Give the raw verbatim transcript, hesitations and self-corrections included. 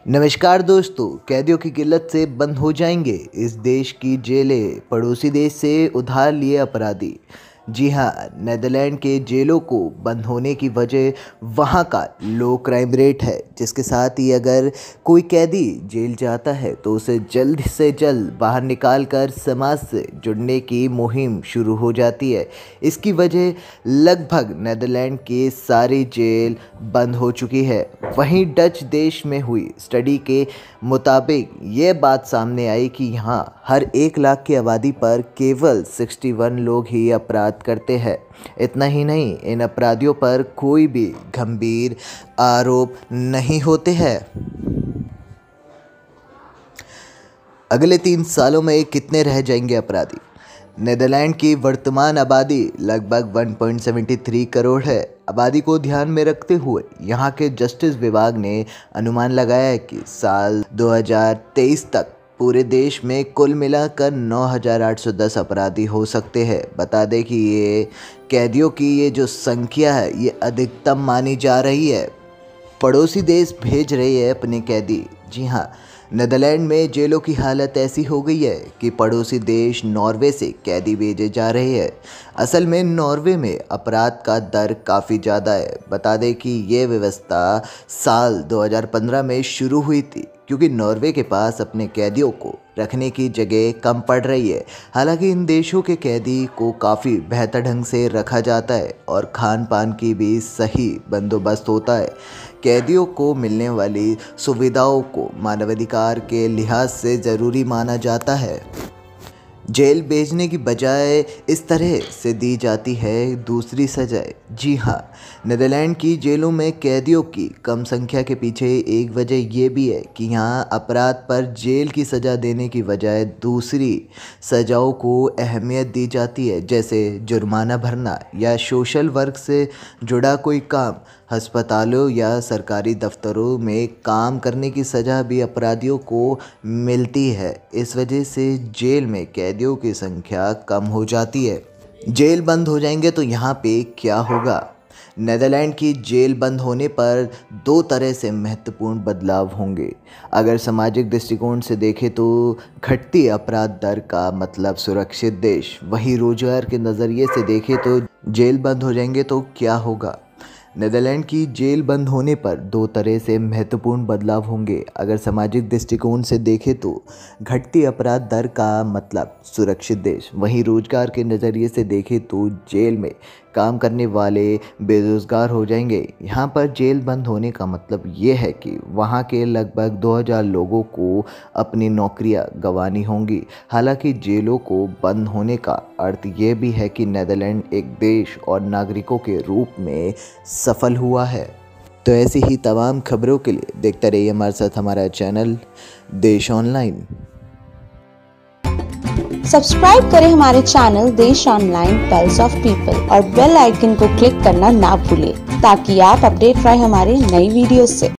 नमस्कार दोस्तों, कैदियों की किल्लत से बंद हो जाएंगे इस देश की जेलें। पड़ोसी देश से उधार लिए अपराधी। जी हाँ, नेदरलैंड के जेलों को बंद होने की वजह वहाँ का लो क्राइम रेट है, जिसके साथ ही अगर कोई कैदी जेल जाता है तो उसे जल्द से जल्द बाहर निकाल कर समाज से जुड़ने की मुहिम शुरू हो जाती है। इसकी वजह लगभग नेदरलैंड के सारी जेल बंद हो चुकी है। वहीं डच देश में हुई स्टडी के मुताबिक ये बात सामने आई कि यहाँ हर एक लाख की आबादी पर केवल इकसठ लोग ही अपराध करते हैं। इतना ही नहीं, इन अपराधियों पर कोई भी गंभीर आरोप नहीं होते हैं। अगले तीन सालों में कितने रह जाएंगे अपराधी? नेदरलैंड की वर्तमान आबादी लगभग एक पॉइंट सात तीन करोड़ है। आबादी को ध्यान में रखते हुए यहाँ के जस्टिस विभाग ने अनुमान लगाया है कि साल दो हज़ार तेईस तक पूरे देश में कुल मिलाकर नौ हज़ार आठ सौ दस अपराधी हो सकते हैं। बता दें कि ये कैदियों की ये जो संख्या है ये अधिकतम मानी जा रही है। पड़ोसी देश भेज रही है अपने कैदी। जी हाँ, नेदरलैंड में जेलों की हालत ऐसी हो गई है कि पड़ोसी देश नॉर्वे से कैदी भेजे जा रहे हैं। असल में नॉर्वे में अपराध का दर काफ़ी ज़्यादा है। बता दें कि ये व्यवस्था साल दो हज़ार पंद्रह में शुरू हुई थी, क्योंकि नॉर्वे के पास अपने कैदियों को रखने की जगह कम पड़ रही है। हालांकि इन देशों के कैदी को काफ़ी बेहतर ढंग से रखा जाता है और खान पान की भी सही बंदोबस्त होता है। कैदियों को मिलने वाली सुविधाओं को मानवाधिकार के लिहाज से ज़रूरी माना जाता है। जेल भेजने की बजाय इस तरह से दी जाती है दूसरी सजाएं। जी हाँ, नेदरलैंड की जेलों में कैदियों की कम संख्या के पीछे एक वजह यह भी है कि यहाँ अपराध पर जेल की सज़ा देने की बजाय दूसरी सज़ाओं को अहमियत दी जाती है, जैसे जुर्माना भरना या सोशल वर्क से जुड़ा कोई काम। अस्पतालों या सरकारी दफ्तरों में काम करने की सज़ा भी अपराधियों को मिलती है। इस वजह से जेल में कैदियों की संख्या कम हो जाती है। जेल बंद हो जाएंगे तो यहाँ पे क्या होगा? नेदरलैंड की जेल बंद होने पर दो तरह से महत्वपूर्ण बदलाव होंगे। अगर सामाजिक दृष्टिकोण से देखें तो घटती अपराध दर का मतलब सुरक्षित देश। वहीं रोजगार के नज़रिए से देखें तो जेल बंद हो जाएंगे तो क्या होगा? नेदरलैंड की जेल बंद होने पर दो तरह से महत्वपूर्ण बदलाव होंगे। अगर सामाजिक दृष्टिकोण से देखें तो घटती अपराध दर का मतलब सुरक्षित देश। वहीं रोजगार के नज़रिए से देखें तो जेल में काम करने वाले बेरोजगार हो जाएंगे। यहाँ पर जेल बंद होने का मतलब ये है कि वहाँ के लगभग दो हज़ार लोगों को अपनी नौकरियाँ गंवानी होंगी। हालांकि जेलों को बंद होने का अर्थ ये भी है कि नेदरलैंड एक देश और नागरिकों के रूप में सफल हुआ है। तो ऐसी ही तमाम खबरों के लिए देखते रहिए हमारे साथ हमारा चैनल देश ऑनलाइन। सब्सक्राइब करें हमारे channel Desh online pulse of people और बेल आइकन को क्लिक करना ना भूलें, ताकि आप अपडेट रहे हमारे नई वीडियो से।